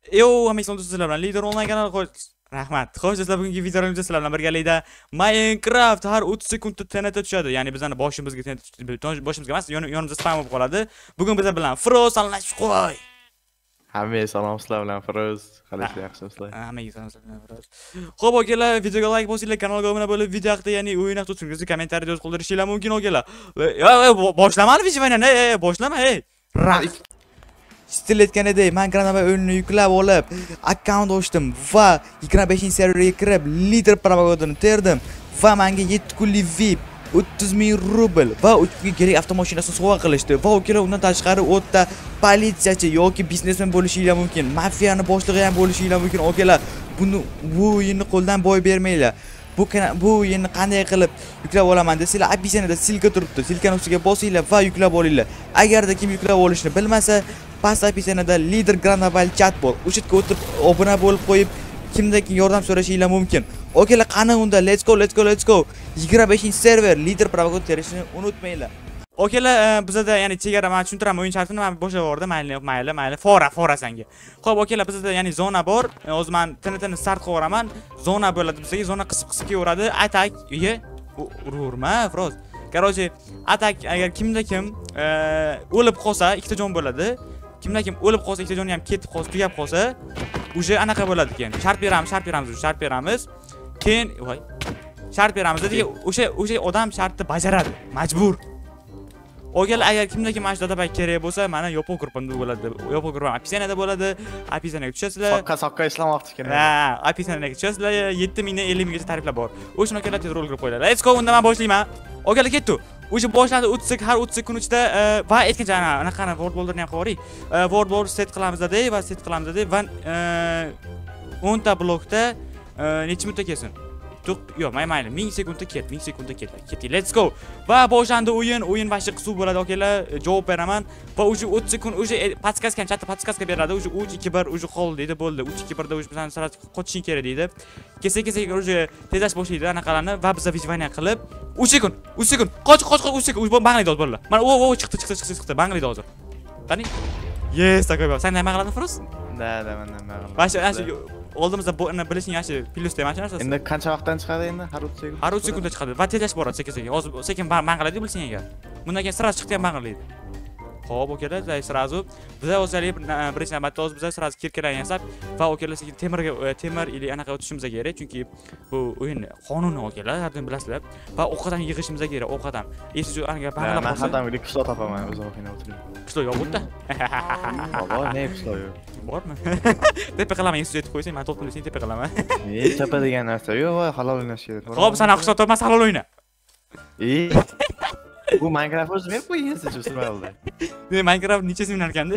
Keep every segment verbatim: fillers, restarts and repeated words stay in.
Yo, hamma sizlar bilan Lider onlayn kanali qo'y. Rahmat. Xo'sh, sizlar bugungi videolarimizni sizlar bilan birgalikda Minecraft har o'ttiz sekundda T N T tushadi. Ya'ni bizning boshimizga T N T boshimizga emas, yonimizda spam bo'lib qoladi. Bugun bizlar bilan Froz salomlashib qo'y. Hammaga salom, sizlar bilan Froz. Qanday yaxshisizlar? Hammaga salom bilan Froz. Xo'p, akalar, videoga like bosinglar, kanalga obuna bo'lib, video haqida, ya'ni o'yin haqida fikringizni kommentariyada yozib qoldirishinglar mumkin, akalar. Yo, boshlamani videoni, ey, boshlama, ey. Rak. Stil etganidek, men Granava o'yinini yuklab olib, akkaunt ochdim va yigirma beshinchi serverga kirib, lider promogodini terdim va menga yetti kunlik V I P, o'ttiz ming rubl va uch kunga kerak avtomashinasini sovg'a qilishdi. Va ukalar undan tashqari o'ta politsiyachi yoki biznesmen bo'lishinglar mumkin, mafiyani boshlig'i ham bo'lishinglar mumkin. Okalar, buni bu o'yinni qo'ldan boy bermanglar. Bu bu o'yinni qanday qilib yuklab olaman desanglar, opisiyanada silka turibdi. Silkani ustiga bosinglar va yuklab olinglar. Agarda kim yuklab olishni bilmasa, past opisiyanada Lider Granava chat bor. O'sha yerga o'tib obuna bo'lib qo'yib, kimdan yordam so'rashinglar mumkin. Okalar, qani unda, let's go, let's go, let's go. yigirma beshinchi server Lider Promoga terishni unutmanglar. Okalar, bizda ya'ni chegara, men tushuntiraman o'yin shartini, men boshlab yubordim. Mayli, yo'q, mayli, mayli. Fora, fora senga. Xo'p, okalar, bizda ya'ni zona bor. Hozir men T N T ni start qilib yuboraman. Zona bo'ladi bizga, zona qisib-qisib kelaveradi. Atak, iye, ururma, Froz. Короче, atak agar kimda kim o'lib qolsa, ikkita jon bo'ladi. Kimda kim o'lib qolsa, ikkita joni ham ketib qolsa, tugab qolsa, o'sha anaqa bo'ladi keyin. Shart beramiz, shart beramiz, shart beramiz. Keyin, voy. Shart beramiz dedi, o'sha o'sha odam shartni bajaradi, majbur. O'g'il, agar kimda kim mana shu databay kerak bo'lsa, mana yopiq gruppamda bo'ladi. Yopiq gruppam opisiyanada bo'ladi. Opisiyaga tushasizlar. Soqqa soqqa islamoqchi kerak. Ha, opisiyaga tushasizlar. yetti ming dan ellik minggacha tariflar bor. O'shani akalar tez rol qilib qo'yinglar. Let's go, unda men boshlayman. O'g'il, ketdi. O'sha boshlandi o'ttiz sekund, har o'ttiz sekund ichida va aytgancha ana anaqani word bolderni ham qo'ying. Word bolder set qilamiz dedi va set qilamiz dedi va o'n ta blokda necha minutda kelsin? Yo'q, mayli, ming sekundda ket, ming sekundda ket. Ketdi. Let's go. Va boshlandi o'yin, o'yin vashi qisuv bo'ladi, okalar. Javob beraman. Va o'sha o'ttiz sekund o'sha podskaska, chatda podskaska beradi. O'sha uch ikki bir o'sha qol deydi, bo'ldi. uch ikki bir da o'sha bizani sira qochishing kerak deydi. Kelsa-kelsa o'sha tezlash boshlaydi anaqalarni va biz vijvaniya qilib uch sekund, uch sekund. Qoch, qoch, qoch, uch sekund. O'sha banglaydi hozir bolalar. Mana o, o chiqdi, chiqdi, chiqdi, chiqdi. Banglaydi hozir. Qani? Yes, takoy. Sen nima qilading, Froz? Da, da, men nima qilaman. Mana oldimizda buni bilishing yaxshi plyus dema narsasi. Endi qancha vaqtdan chiqadi endi? Har o'ttiz sekund. Har o'ttiz sekundda chiqadi va tezlash boradi sekin-sekin. Hozir sekin banglaydi bilsang agar. Bundan keyin sira chiqdi ham banglaydi. Xo'p, okalar, sirazu biz o'zalik birinchi navbatda o'z biz sirazu kirkalarni yasab va okalar sekin temirga temir ili anaqa o'tishimiz kerak, chunki bu o'yin qonuni okalar, har doim bilasizlar. Va ovqatdan yig'ishimiz kerak, ovqatdan. Esiz anaqa banglab qo'ysa. Men hadam qishloq topaman, o'zim o'qiyman o'tirib. Qishloq yo'q o'tda. Baba, ne qishloq yo'q? Bormi? Tepa qilaman, esiz aytib qo'ysang, men to'pni sen tepa qilaman. E, tepa degan narsa yo'q, voy, halol o'ynash kerak. Xo'p, sana qishloq topmas, halol o'yna. E, bu Minecraft o'zi berib qo'ygansiz shu survivalda. Men Minecraft necha minar ekanda?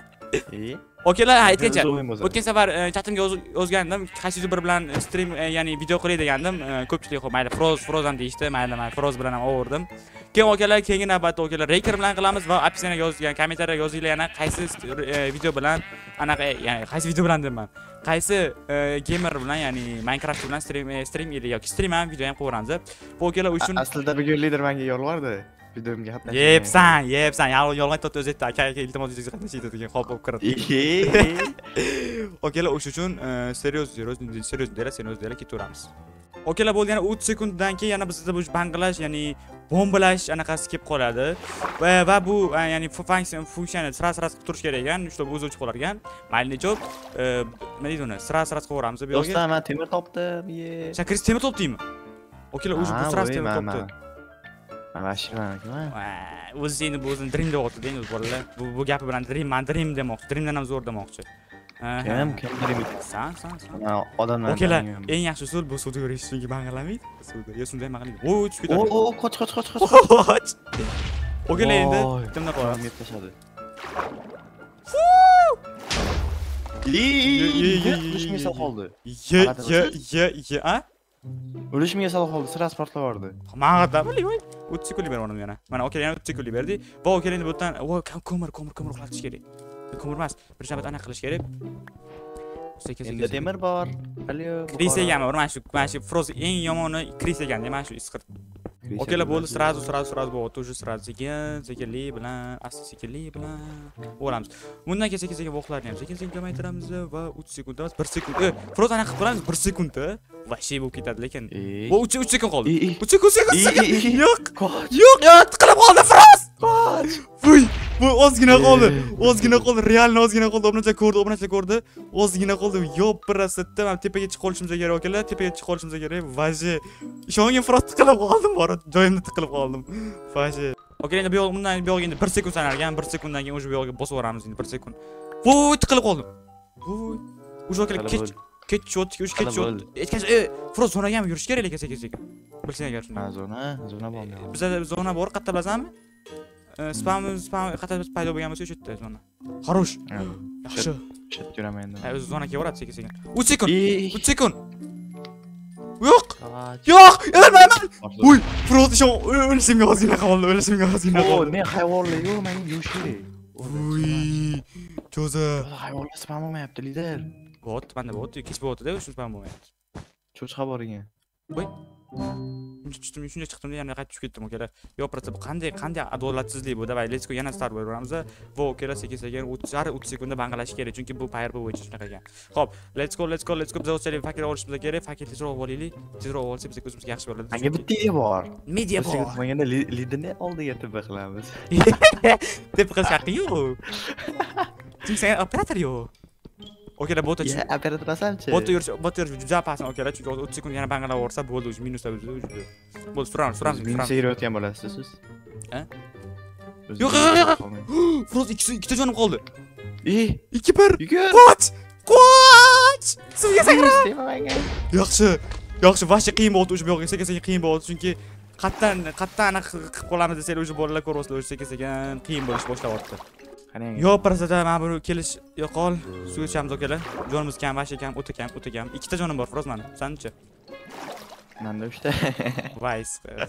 E? Okalar, aytgancha, o'tgan safar chatimga yozgandim, qaysi youtuber bilan stream, ya'ni video qilay degandim. Ko'pchilik xo'p, mayli, Froz, Froz ham deyishdi, mayli, men Froz bilan ham o'rdim. Keyin okalar, keyingi navbatda okalar Raker bilan qilamiz va opisiyaga yozgan kommentariyaga yozinglar yana qaysi video bilan anaqa, ya'ni qaysi video bilan deyman. Qaysi gamer bilan, ya'ni Minecraft bilan stream stream yoki stream ham video ham qo'yamiz. Bu okalar uchun aslida bugun lider menga yolvordi. Videomga qatnashish. Yepsan, yepsan, yolg'on aytdi o'zi aytdi, aka aka iltimos yuzingizga qatnashing degan qolib qolib kiradi. Okalar, o'sha uchun serios, serios, serios deylar, serios deylar ketaveramiz. Okalar, bo'ldi, yana o'ttiz sekunddan keyin yana bizda bu banglash, ya'ni bombalash anaqasi kelib qoladi. Va va bu ya'ni funksiyon funksiyani sira-sira qilib turish kerak ekan, shu o'zi o'chib qolar ekan. Mayli, nechoq nima deydi uni? Sira-sira qilib qo'yamiz bu yerga. Do'stlar, men temir topdim. Sen Kris temir topdingmi? Okalar, o'zi bu sira temir topdi. Mashina nima? O'zi endi bu o'zini dream deb o'tdi, endi bolalar. Bu bu gapi bilan dream, men dream demoqchi, dreamdan ham zo'r demoqchi. Kim, kim dream? San, san, san. Odamlar. Okalar, eng yaxshi usul bu suvda yurishni banglamaydi. Suvda, yo shunday banglaydi. O, tushib ketadi. O, o, qoch, qoch, qoch, qoch. Okalar, endi kimda qo'yamiz? Yeb tashladi. O'lishmay sal qoldi. Ye, ye, ye, ye, a? O'lishmay sal qoldi, sirasi portlavordi. Ma'g'ada, bilmayman. o'ttiz sekundlik berdim yana. Mana okalar yana o'ttiz sekundlik berdi. Va okalar endi bu yerdan, voy, ko'mir, ko'mir, ko'mir uxlatish kerak. Ko'mir emas, bir navbat anaqa qilish kerak. Endi temir bor. Alyo. Kris eganmi? Mana shu, mana shu Froz eng yomoni Kris eganda, mana shu isqir. Okeylar bo'ldi, sразу, sразу, sразу bo'lyapti. Уже sразу sekin, sekinlik bilan, asta sekinlik bilan o'ramiz. Bundan keyin sekin-sekin vaqtlarni ham sekin-sekin kamaytiramiz va uch sekund emas, bir sekund. E, Froz ana qilib qilamiz bir sekundda. Vahshiy bo'lib ketadi, lekin bu uch sekund qoldi. uch sekund, sekund, sekund. Yo'q. Yo'q, yo'q, tiqilib qoldi Froz. Qoch. Vuy, bu ozgina qoldi. Ozgina qoldi, realni ozgina qoldi. Obnacha ko'rdi, obnacha ko'rdi. Ozgina qoldi. Yo'q, birasida ham tepaga chiqib qolishimiz kerak ekanlar. Tepaga chiqib qolishimiz kerak. Vahshiy. Ishongin Froz tiqilib qoldim, bor. Joyimda tiqilib qoldim. Vahshiy. Okey, endi bu yoq bundan bu yoq endi bir sekund sanargan. bir sekunddan keyin o'sha bu yoqqa bosib o'ramiz endi bir sekund. Vuy, tiqilib qoldim. Vuy. O'sha yoqqa kech kech shot, o'sha kech shot. Hech e, Froz zonaga ham yurish kerak lekin sekin-sekin. Bilsang agar shunday. Ha, zona, zona bormi? Bizda zona bor, qayerda bilasizmi? Spam, spam qayerda paydo bo'lgan bo'lsa o'sha yerda zona. Xarosh. Yaxshi. Chat ko'raman endi. Ha, o'zi zona kelib sekin-sekin. uch sekund. uch uch sekund. Yo'q. Yo'q, o'lmayman. Uy, Froz ishon o'lishimga ozgina qoldi, o'lishimga ozgina O, qoldi. men hayvonlar yo'q, men yurish kerak. Uy, cho'za. Hayvonlar spam olmayapti, lider. Bot, menda bot, kech bo'lyapti-da, o'sha spam bo'lmayapti. Cho'ch xabaringa. Voy. Shuncha chiqdim, shuncha chiqdim-da, yana qaytib tushib ketdim, okalar. Yo'q, prosta bu qanday, qanday adolatsizlik bu. Davay, let's go, yana start bo'lamiz. Va okalar, sekin-sekin uch sekundda bangalash kerak, chunki bu payer bo'yicha shunaqa ekan. Xo'p, let's go, let's go, let's go. Biz o'zchalik fakir olishimiz kerak. Fakir tezroq olaylik. Tezroq olsak bizga o'zimizga yaxshi bo'ladi. Menga bitta idea bor. Media bor. Menganda liderni oldiga tipa qilamiz. Deb qilish haqqi yo'q. Chunki sen operator yo'q. Okeylar, bot Ya, operator asamchi. Bot yurish, bot yurish juda pasmi, okeylar, chunki uch sekund yana bangalab o'rsa bo'ldi, o'sha minusda o'zi. Bo'ldi, suramiz, suramiz, Minus yurayotgan bo'lasiz siz. Ha? Yo'q, yo'q, yo'q. Froz ikkita ikkita jonim qoldi. Eh, ikki bir. yugur. Qoch! Qoch! Suvga sakrab. Menga. Yaxshi. Yaxshi, vahshiy qiyin bo'ldi o'sha bu yoqqa, sekin-sekin qiyin bo'ldi, chunki qatdan, qatdan aniq qilib qolamiz desak, o'sha bolalar ko'ryapsizlar, o'sha sekin-sekin qiyin bo'lishni boshlayapti. Qarang. Yo'q, prasada men buni kelish yo'qol. Suv ichamiz okalar. Jonimiz kam, vahshiy kam, o'ta kam, o'ta kam. Ikkita jonim bor, Froz mani. Sanichi? Menda uchta. Vays.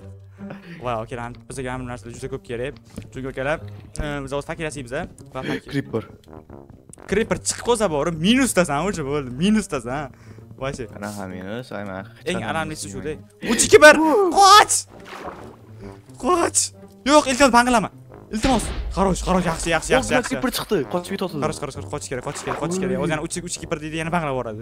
Voy, okalar, bizga ham narsalar juda ko'p kerak. Chunki okalar, biz o'z fakir yasaymiz va fakir. Creeper. Creeper chiqib qolsa bor, minusdasan, o'sha bo'ldi, minusdasan. Vahshiy. Ana ham minus, ayman. Eng alamlisi shu-da. uch ikki bir. Qoch! Qoch! Yo'q, iltimos bangilama. Iltimos. Xarosh, xarosh, yaxshi, yaxshi, yaxshi, yaxshi. Creeper chiqdi, qochib ketdi. Xarosh, xarosh, qochish kerak, qochish kerak, qochish kerak. O'zi yana uch ikki bir deydi, yana banglab yuboradi.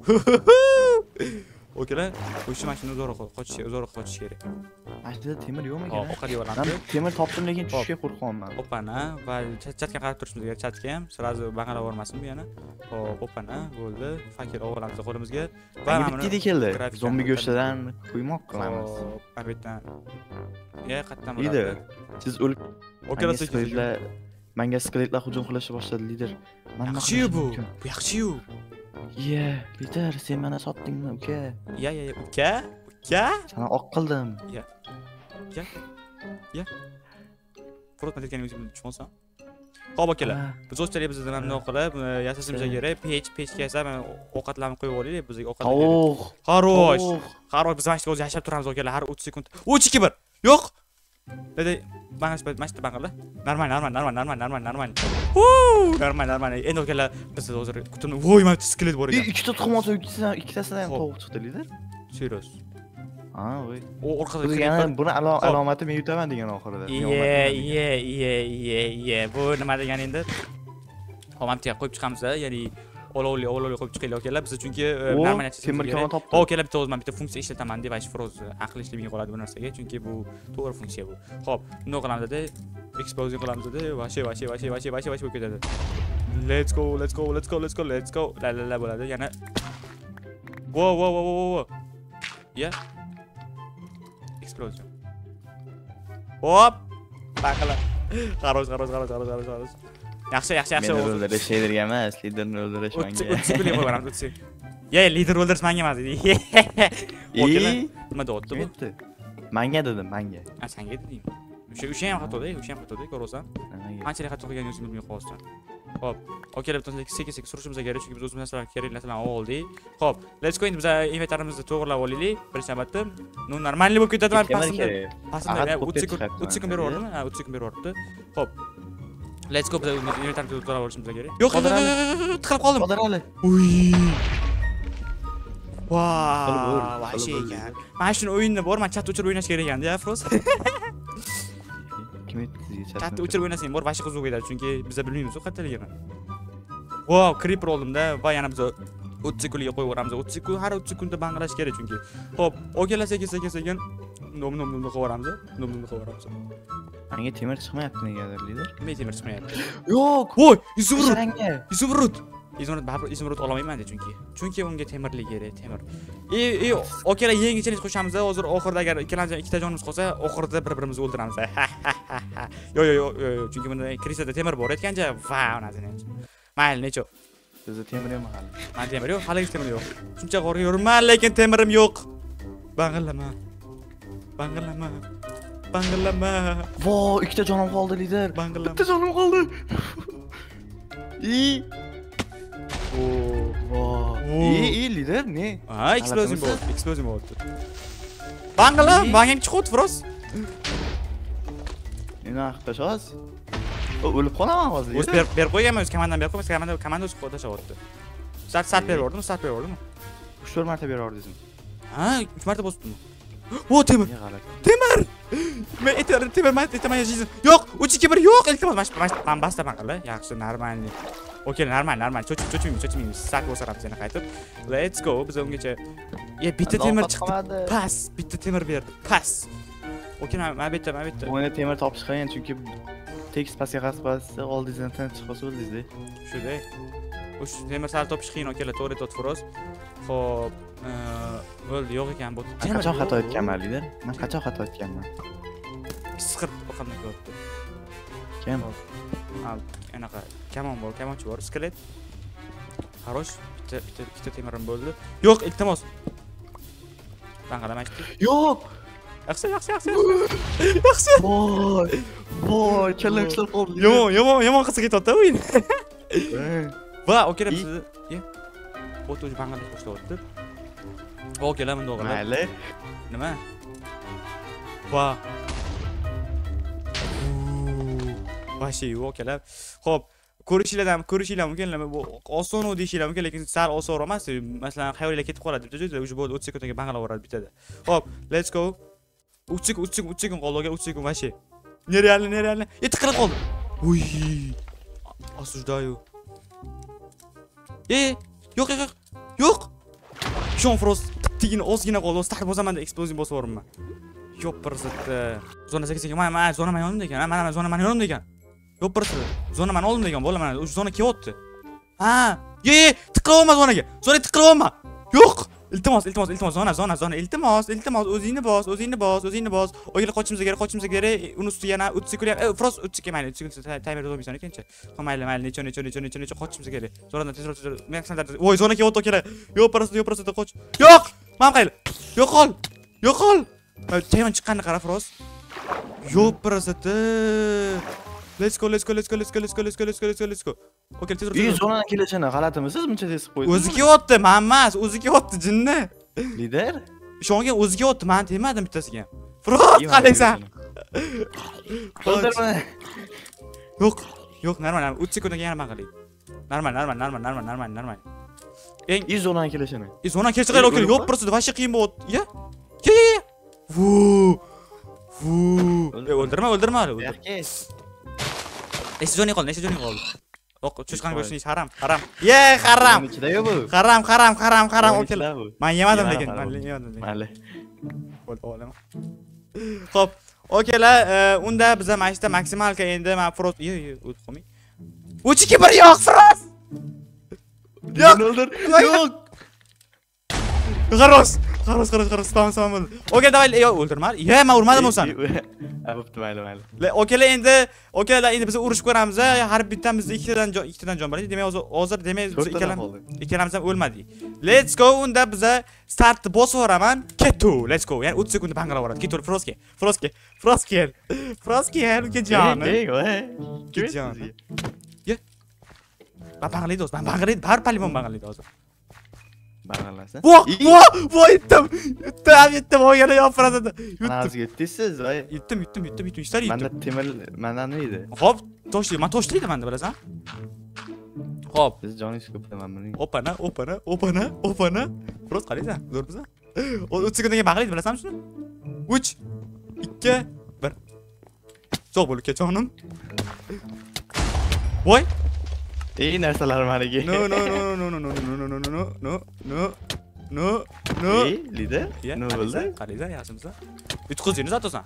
Okalar, o'sha mashina uzoqroq qochish, uzoqroq qochish kerak. Mashina temir yo'qmi Hop, ekan? ovqat yuboramiz. Men temir topdim, lekin tushishga qo'rqyapman. Opana va chatga qarab turishimiz kerak, chatga ham sразу banglab yubormasin bu yana. Hop, opana, bo'ldi. Fakir olamiz qo'limizga. Va mana bitta keldi. Zombi go'shtidan quymoq qilamiz. Hop, albatta. Ya, qatdan bo'ladi. Lider, siz o'lib Okalar, skeletlar, menga skeletlar hujum qilishni boshladi, lider. Yaxshi-yu bu. Bu yaxshi-yu. Ye, lider, sen meni sotdingmi, uka? Ya, ya, ya, uka? Uka? Sana oq qildim. Ya. Ya. Ya. Froz aytganingizni tushunsan? Xo'p, akalar. Biz o'zchalik biz nima qilib, yasashimiz kerak. Pech, pechga esa men ovqatlarni qo'yib olaylik, bizga ovqat kerak. Tovuq. Xarosh. Xarosh, biz mana shu o'zi yashab turamiz, akalar, har uch sekund. uch ikki bir. Yo'q. Dede, bangash, mashta bangala. Normal, normal, normal, normal, normal, normal. Huu, normal, normal. Endi akalar, biz hozir kutimni, voy, mana skelet bor ekan. Ikkita tuxum olsa, ikkitasidan, ikkitasidan ham tovuq chiqdi, lider. Serios. Ha, voy. O orqada Biz yana buni alomati men yutaman degan oxirida. Iye, iye, iye, iye, iye. Bu nima degan endi? Homamtiga qo'yib chiqamiz-da, ya'ni olovli, olovli qo'yib chiqaylik akalar. Biz chunki normal yashashimiz temir koni topdim. Xo'p, akalar, bitta o'zim bitta funksiya ishlataman deb aytish Froz aql ishlamay qoladi bu narsaga, chunki bu to'g'ri funksiya bu. Xo'p, bunday qilamiz-da, explosion qilamiz-da, vashi, vashi, vashi, vashi, vashi, vashi bo'lib ketadi. Let's go, let's go, let's go, let's go, let's go. La la la bo'ladi. Yana Wo, wo, wo, wo, wo. Ya. Explosion. Hop! Baqala. Xarosh, xarosh, xarosh, xarosh, xarosh, xarosh. Yaxshi, yaxshi, yaxshi. Meni o'ldirish liderga emas, liderni o'ldirish menga. O'tsi qo'yib qo'yamiz, o'tsi. Ya, lider o'ldirish menga emas edi. Okalar, nima deyapti bu? Menga dedim, menga. Ha, senga dedim. O'sha o'sha ham xatoda, o'sha ham xatoda, ko'rasan. Qanchalik xato qilgan o'zingni bilmay qolsan. Hop, okalar, bitta sekin-sekin surishimiz kerak, chunki biz o'z narsalarni kerak narsalarni oldik. Hop, let's go, endi biz inventarimizni to'g'rilab olaylik. Birinchi navbatda, no normalniy bo'lib ketadi, men pastimda. Pastimda uch sekund, uch sekund berib yubordimi? Ha, uch sekund berib yuboribdi. Hop. Let's go, biz inventarni to'g'rilab olishimiz kerak. Yo'q, tiqilib qoldim. Qodirali. Uy. Vaa, vahshiy ekan. Mana shuni o'yinni bor, men chatda o'chirib o'ynash kerak ekan-da, Afros. Kim aytdi sizga Chatda o'chirib o'ynasang bor, vahshiy qiziq o'yinlar, chunki biz bilmaymiz u qanchaligini. Wow, creeper oldimda va yana biz o'ttiz sekunga qo'yib yuboramiz. o'ttiz sekund, har o'ttiz sekundda banglash kerak chunki. Xo'p, o'kelar sekin-sekin nom nom nomni qo'yamiz. Nom nomni qo'yamiz. Menga temir chiqmayapti negadir, lider. Men temir chiqmayapti. Yo'q. Voy, izumrud. Saranga. Izumrud. Izumrud, baribir izumrud olamayman chunki. Chunki unga temirlik kerak, temir. E, e, o'kelar yengilchilik qo'shamiz. Hozir oxirida agar ikkalamiz ikkita jonimiz qolsa, oxirida bir-birimizni o'ldiramiz. Yo, yo, yo, chunki bunda krisada temir bor aytganja, va, unasini. Mayli, necha? Bizda temir ham hali. Men temir yo'q, hali temir yo'q. Shuncha qorga yurman, lekin temirim yo'q. Bang'illama. Bang'illama. Bang'illama. Vo, ikkita jonim qoldi, lider. Bang'illama. Bitta jonim qoldi. I. O, Vo. I, i, lider, ne? ha, eksplozim bo'ldi, eksplozim bo'ldi. Bang'illam, bang'ing chiqdi, Froz. Nima qilasiz? O, o'lib qolaman hozir. O'z berib berib qo'yganman, o'z komandan berib qo'ygan, komanda komanda o'z qo'yda tashyapti. Start start berib yubordim, start berib yubordim. uch to'rt marta berib yubordingizmi? Ha, uch marta bosdim. O, temir. Temir. Men aytaman, temir, men aytaman, yashaysiz. Yo'q, uch ikki bir yo'q, iltimos, men bastaman qildi. Yaxshi, normal. Okey, normal, normal. Cho'chib, cho'chmaymiz, cho'chmaymiz. Start bosaramiz yana qaytib. Let's go. Biz ungacha ye bitta temir chiqdi. Pas, bitta temir berdi. Pas. Okey, men bitta, men bitta. O'yinda temir topish qiyin chunki tekst pastga qasbasi oldingizdan tinch chiqsa o'ldingizda. Shunday. Ush temir sal topish qiyin, okeylar, to'g'ri tot Froz. Xo'p, o'ldi, yo'q ekan bu. Qachon xato etganman, lider? Men qachon xato etganman? Siqir o'qimdan ko'rdi. Kim? Ha, anaqa kamon bor, kamonchi bor, skelet. Xarosh, bitta bitta ikkita temirim bo'ldi. Yo'q, iltimos. Bang'alamaydi. Yo'q. Yaxshi, yaxshi, yaxshi. Yaxshi. Voy. Voy, challangelar qoldi. Yomon, yomon, yomon qilsa ketyapti o'yin. Va, okeylar sizni, ye. O't o'zi bang'alash boshlayapti. Okeylar, bunda o'g'illar. Mayli. Nima? Va. Vashi yo'q akalar. Xo'p, ko'rishinglardan ko'rishinglar mumkin, bu oson u deyishinglar mumkin, lekin sal osonroq emas. Masalan, xayolingiz ketib qoladi deb juda o'sha bo'ldi, o'ttiz sekundga bang'alab yuboradi bitada. Xo'p, let's go. uch sekund, uch sekund, uch sekund qoldi, uch sekund vashi. Nerealni, nerealni. Yetti qirq qoldi. Uy. Осуждаю. E, yo'q, yo'q, yo'q. Shon Frost tigini ozgina qoldi. Start bosamanda eksplozin bosib yuborman. Yo'q, pirsatda. Zona sakkiz sekin, mana mana zona men yonimda ekan, mana mana zona men yonimda ekan. Yo'q, pirsatda. Zona men oldimda ekan, bo'la mana o'sha zona kelyapti. Ha, ye, ye, tiqilib olma zonaga. Zona tiqilib olma. Yo'q. Iltimos, iltimos, iltimos, zona, zona, zona, iltimos, iltimos, o'zingni bos, o'zingni bos, o'zingni bos. O'yinga qochishimiz kerak, qochishimiz kerak. Uni ustiga yana o'ttiz sekund, Frost o'ttiz sekund, mayli, o'ttiz sekund timer o'tmaysan ekan-chi. Mayli, mayli, necha, necha, necha, necha, necha qochishimiz kerak. Zonadan tezroq, tezroq. Men qanday, voy, zona kelyapti kerak. Yo'q, pirsatda, yo'q, pirsatda qoch. Yo'q! Men qayli. Yo'qol. Yo'qol. Chayman chiqqanini qara, Frost. Yo'q, pirsatda. Let's go, let's go, let's go, let's go, let's go, let's go, let's go, let's go, let's go. Okay, tezroq. Ey, zonadan kelishini g'alatimisiz? Buncha tez qo'ydingiz. O'zi kelyapti, men emas, o'zi kelyapti, jinni. Lider? Ishongan o'zi kelyapti, men demadim bittasiga. Frost, qalaysan? O'ldirma. Yo'q, yo'q, normal, uch sekundga yana man qilaylik. Normal, normal, normal, normal, normal, normal. Eng Ey, zonadan kelishini. Ey, zonadan kelsa qayerga kelib? Yo'q, pirsatda vashi qiyin bo'lyapti. Ya? Ye, ye, ye. Vu. Vu. O'ldirma, o'ldirma. Yaxshi. Nechta joning qoldi? Nechta joning qoldi? Yo'q, cho'chqani go'shtini haram, haram. Ye, haram. Ichida-yu bu. Haram, haram, haram, haram, okalar. Men yemadim lekin, men yemadim lekin. Mayli. Bo'ldi, olaman. Xo'p, okalar, unda biz mana shunda maksimalka endi men Frost, yo, yo, o'tib qolmang. uch ikki bir yo'q, Frost. Yo'q, o'ldir. Yo'q. Xaros, xaros, xaros, xaros, tamam, tamam bo'ldi. Okey, davay, yo, o'ldirma. Ye, men urmadim o'sani. Ha, bo'pti, mayli, mayli. Okalar endi, okalar endi biz urushib ko'ramiz. Har bittamizda ikkitadan jon, ikkitadan jon bor edi. Demak, hozir demak biz ikkalamiz ikkalamiz ham o'lmadik. Let's go, unda biz startni bosib yuboraman. Ketu, let's go. Ya'ni o'ttiz sekundda bang'alab yuboradi. Ketu, Frostga. Frostga. Frostga. Frostga, uka joni. Ey, voy. Uka joni. Ye. Ben bang'alaydi o'zi. Ben bang'alaydi, bar palimon bang'alaydi hozir. Bang'alasa. Vo, vo, vo, yetdim. Yetdim, yetdim, o yana yo'qiradi. Anasiga yetdingiz, voy. Yetdim, yetdim, yetdim, yetdim, istar yetdim. Menda temir, menda nima edi? Hop, toshlaydi. Men toshlaydi menda, bilasan? Xo'p. Siz joningiz ko'p deman buning. Opana, opana, opana, opana. Biroz qaraysan, zo'rmisan? uch sekundga bag'laydi, bilasanmi shuni? uch, ikki, bir. Sog' bo'l, kechonim. Voy. Ey narsalar meniki. No, no, no, no, no, no, no, no, no, no, no, no, no, no. Ey, lider. Ne bo'ldi? Qaraysan, yaxshimisan? Yutqizingni zatosan.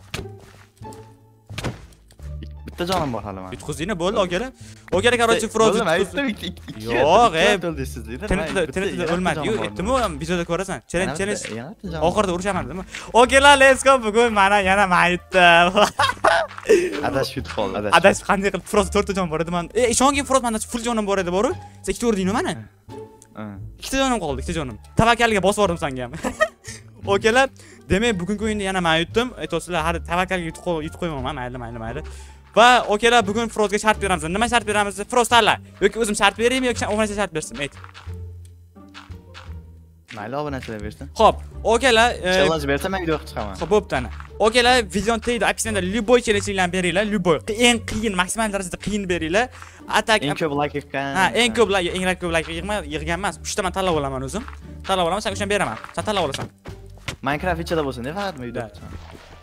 Bitta jonim bor hali men. Yutqizingni bo'ldi, ogala. Ogala, короче, Froz yutqizdi. Yo'q, ey. Tinitida o'lmadi. Yo'q, aytdim-ku, videoda ko'rasan. Challenge, challenge. Oxirida urushaman dedim. Ogala, let's go. Bugun mana yana men yutdim. Adashib yutib qoldi. Adashib qanday qilib Froz to'rtta jon bor edi men. Ey, ishongin Froz menda full jonim bor edi, boru. Sen ikkita urdingmi mana? Ha. Ikkita jonim qoldi, ikkita jonim. Tavakkalga bosib yubordim senga ham. Okalar, demak, bugungi o'yinda yana men yutdim. Aytosizlar, har tavakkalga yutib qo'ymayman, mayli, mayli, mayli. Va okalar, bugun Frozga shart beramiz. Nima shart beramiz? Froz tanla. Yoki o'zim shart beraymi yoki obunachi shart bersin? Ayt. Mayli, obunachilar bersin. Xo'p, okalar, challenge bersa men video chiqaman. Xo'p, bo'pti ana. Okalar, videoni tagida opsiyada любой challenge'larni beringlar, любой. Eng qiyin, maksimal darajada qiyin beringlar. Atak eng ko'p like yig'gan. Ha, eng ko'p like, eng ko'p like yig'gan emas. uchta men tanlab olaman o'zim. Tanlab olaman, sen o'shani beraman. Sen tanlab olasan. Minecraft ichida bo'lsin, ne faqat video chiqaman.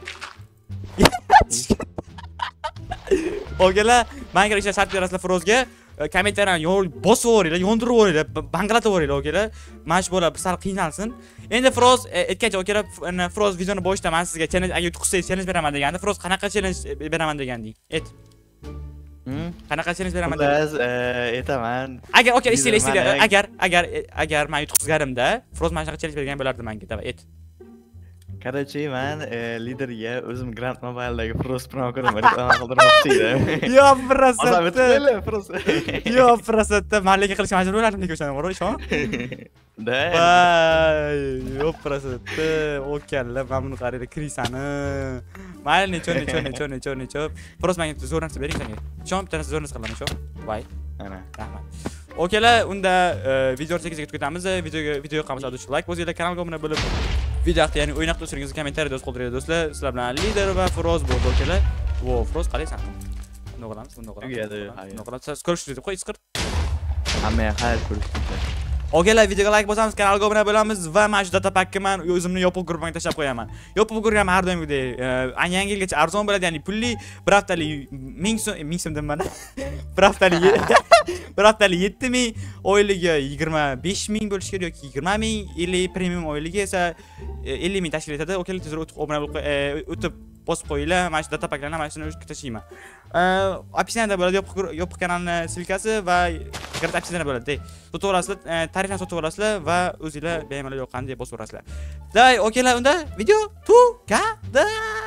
Okalar, Minecraft ichida shart berasizlar Frozga. Kommentariyani bosib yuboringlar, yondirib yuboringlar, banglatib yuboringlar, okalar. Mana shu bola sal qiynalsin. Endi Froz aytgancha, okalar, Froz videoni boshida men sizga challenge agar yutqizsangiz challenge beraman degandi. Froz qanaqa challenge beraman deganding? Ayt. Hmm? Qanaqa challenge beraman deganding? Biz aytaman. Agar okalar istaysiz, agar agar agar men yutqizganimda Froz mana shunaqa challenge bergan bo'lardi menga, deb ayt. Короче, men liderga o'zim Grand Mobile'dagi Frost promokodim reklama qildirmoqchi edim. Yo, prasatda. Frost. Yo, prasatda malika qilish majbur bo'lardim lekin o'shani bor, ishon. Da. Vay, yo, prasatda. Okalar, men buni qarayda krisani. Mayli, necho, necho, necho, necho, necho. Frost menga zo'r narsa bering senga. Ishon, bitta narsa zo'r narsa qilaman, ishon. Voy. Ana. Rahmat. Okalar, unda video chekizga ketamiz. Videoga video yoqqansa like bosinglar, kanalga obuna bo'lib video haqida, ya'ni o'yin haqida fikringizni kommentariyada yo'z qoldiringlar do'stlar. Sizlar bilan lider va Froz bo'ldi, okalar. Vo, Froz qaraysan. Bunday qilamiz, bunday qilamiz. Bunday qilamiz. Ko'rishdik, qo'y, isqir. Hamma xayr ko'rishdik. Okalar, videoga like bosamiz, kanalga obuna bo'lamiz va mana shu data pakka men o'zimni yopiq guruhimga tashlab qo'yaman. Yopiq guruhim har doimgidek, yangi yilgacha arzon bo'ladi, ya'ni pulli bir haftalik ming so'm, ming so'm deyman. Bir haftalik bir haftalik yetti ming, oyligi yigirma besh ming bo'lishi kerak yoki yigirma ming, ellik premium oyligi esa ellik ming tashkil etadi. Okalar, tezroq obuna bo'lib o'tib bosib qo'yinglar. Mana shu data paklarni mana shuni tashlayman. Opsiyada bo'ladi yopiq kanalni silkasi va grat opsiyada bo'ladi. Sotib olasizlar, tarifni sotib olasizlar va o'zingizlar bemalol yoqqanday bosib olasizlar. Day, okalar, unda video tugadi.